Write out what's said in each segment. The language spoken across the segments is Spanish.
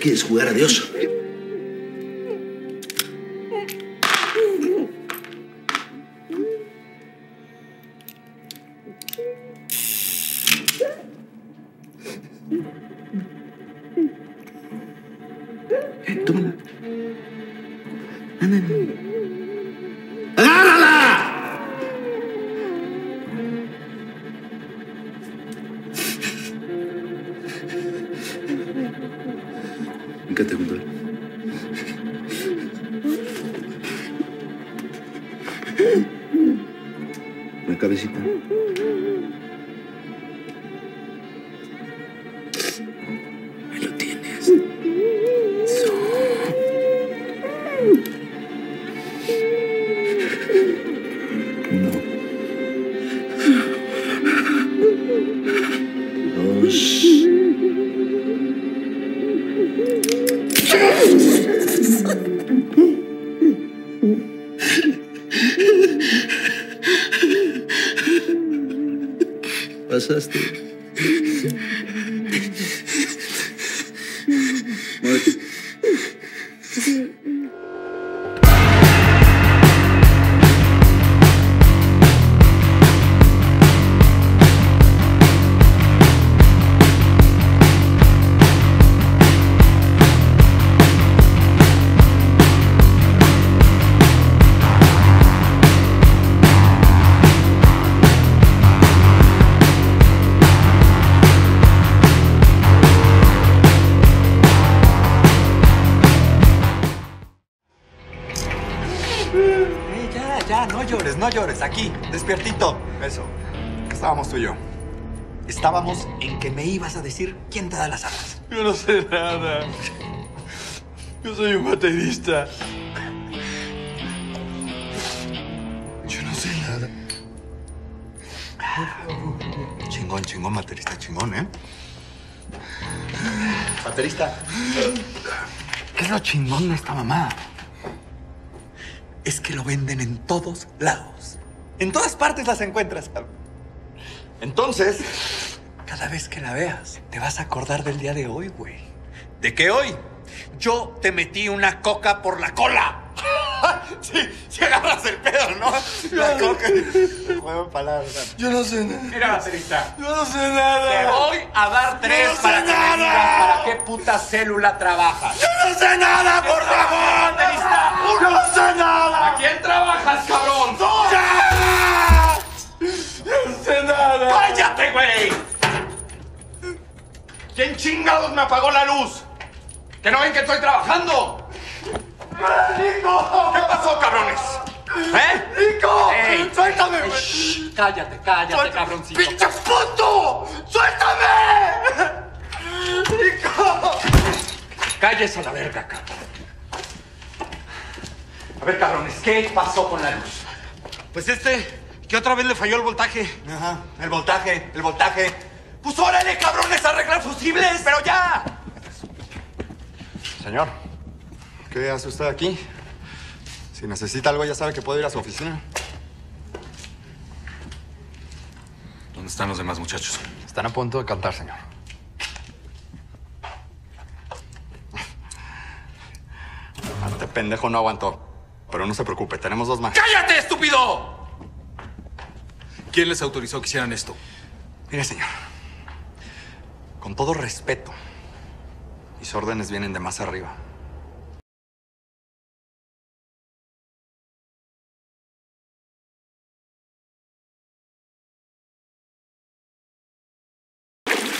quieres jugar a Dios. Tómala. Anda. ¡Agárrala! Híncate junto a él. La cabecita. Ahí lo tienes. Uno. Dos. Pasaste. Muévete. Ya, no llores, aquí, despiertito. Eso, ¿qué estábamos tú y yo? Estábamos en que me ibas a decir quién te da las alas. Yo no sé nada. Yo soy un baterista. Yo no sé nada. Chingón, baterista, chingón, ¿eh? Baterista, ¿qué es lo chingón de esta mamá? Es que lo venden en todos lados. En todas partes las encuentras, cabrón. Entonces, cada vez que la veas, te vas a acordar del día de hoy, güey. ¿De qué hoy? Yo te metí una coca por la cola. Sí agarras el pedo, ¿no? La coca. Juego de palabras. Yo no sé nada. Mira, baterista. Yo no sé nada. Te voy a dar 3 para que me digas para qué puta célula trabajas. Yo no sé nada, por favor. Baterista. Yo no sé nada. ¿A quién trabajas, cabrón? ¡No! ¡Ya! Yo no sé nada. ¡Cállate, güey! ¿Quién chingados me apagó la luz? ¿Que no ven que estoy trabajando? ¡Nico! ¿Qué pasó, cabrones? ¿Eh? ¡Nico! ¡Ey! ¡Suéltame! Shh, cállate, cabroncito. ¡Pinche puto! ¡Suéltame! ¡Nico! Cállese a la verga, cabrón. A ver, cabrones, ¿qué pasó con la luz? Pues que otra vez le falló el voltaje. Ajá, el voltaje. Pues órale, cabrones, a arreglar fusibles, pero ya. Señor, ¿qué hace usted aquí? Si necesita algo, ya sabe que puede ir a su oficina. ¿Dónde están los demás muchachos? Están a punto de cantar, señor. Este pendejo no aguantó. Pero no se preocupe, tenemos 2 más. ¡Cállate, estúpido! ¿Quién les autorizó que hicieran esto? Mire, señor. Con todo respeto, mis órdenes vienen de más arriba.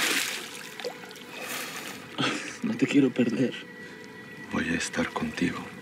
No te quiero perder. Voy a estar contigo.